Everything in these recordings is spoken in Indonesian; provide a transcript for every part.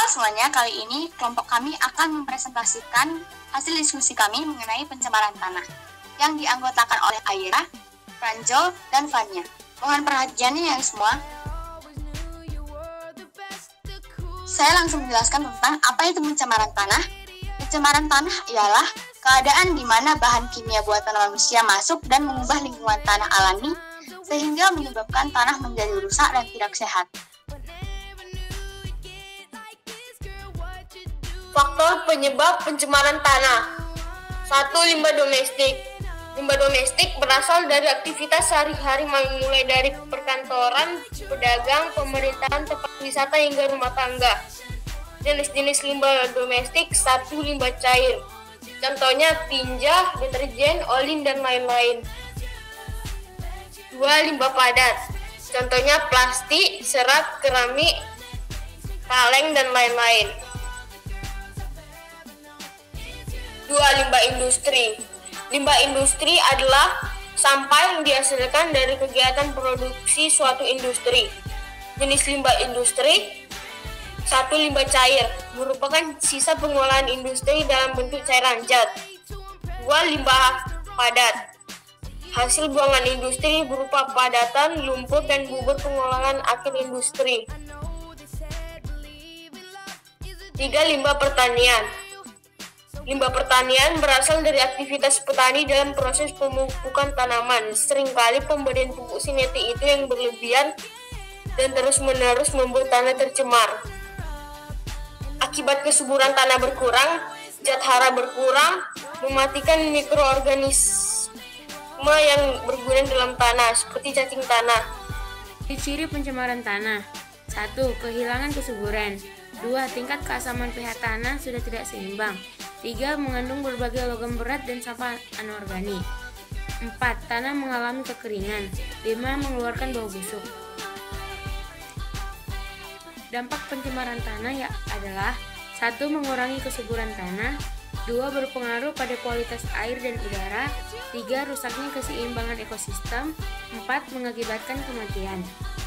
semuanya, kali ini kelompok kami akan mempresentasikan hasil diskusi kami mengenai pencemaran tanah yang dianggotakan oleh Aira, Pranjol, dan Fanya. Mohon perhatiannya ya semua. Saya langsung menjelaskan tentang apa itu pencemaran tanah. Pencemaran tanah ialah keadaan di mana bahan kimia buatan manusia masuk dan mengubah lingkungan tanah alami sehingga menyebabkan tanah menjadi rusak dan tidak sehat. Faktor penyebab pencemaran tanah. 1. Limbah domestik. Limbah domestik berasal dari aktivitas sehari-hari mulai dari perkantoran, pedagang, pemerintahan, tempat wisata hingga rumah tangga. Jenis-jenis limbah domestik. 1. Limbah cair. Contohnya tinja, deterjen, oli, dan lain-lain. 2. Limbah padat. Contohnya plastik, serat, keramik, kaleng, dan lain-lain. 2. Limbah industri. Limbah industri adalah sampah yang dihasilkan dari kegiatan produksi suatu industri. Jenis limbah industri. 1. Limbah cair, merupakan sisa pengolahan industri dalam bentuk cairan zat. 2. Limbah padat, hasil buangan industri berupa padatan, lumpur, dan bubur pengolahan akhir industri. 3. Limbah pertanian. Limbah pertanian berasal dari aktivitas petani dalam proses pemupukan tanaman. Seringkali pemberian pupuk sintetik itu yang berlebihan dan terus-menerus membuat tanah tercemar. Akibat kesuburan tanah berkurang, zat hara berkurang, mematikan mikroorganisme yang berguna dalam tanah, seperti cacing tanah. Ciri pencemaran tanah. 1. Kehilangan kesuburan. 2. Tingkat keasaman pH tanah sudah tidak seimbang. 3. Mengandung berbagai logam berat dan sampah anorganik. 4. Tanah mengalami kekeringan. 5. Mengeluarkan bau busuk. Dampak pencemaran tanah adalah 1. Mengurangi kesuburan tanah. 2. Berpengaruh pada kualitas air dan udara. 3. Rusaknya keseimbangan ekosistem. 4. Mengakibatkan kematian.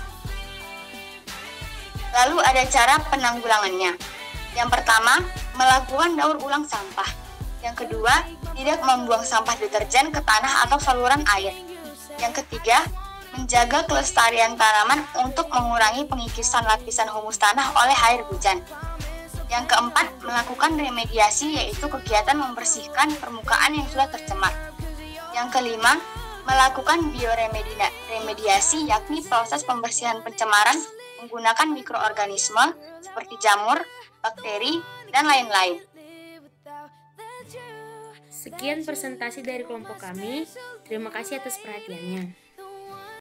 Lalu ada cara penanggulangannya. Yang pertama, melakukan daur ulang sampah. Yang kedua, tidak membuang sampah deterjen ke tanah atau saluran air. Yang ketiga, menjaga kelestarian tanaman untuk mengurangi pengikisan lapisan humus tanah oleh air hujan. Yang keempat, melakukan remediasi, yaitu kegiatan membersihkan permukaan yang sudah tercemar. Yang kelima, melakukan bioremediasi, yakni proses pembersihan pencemaran menggunakan mikroorganisme seperti jamur, bakteri, dan lain-lain. Sekian presentasi dari kelompok kami. Terima kasih atas perhatiannya.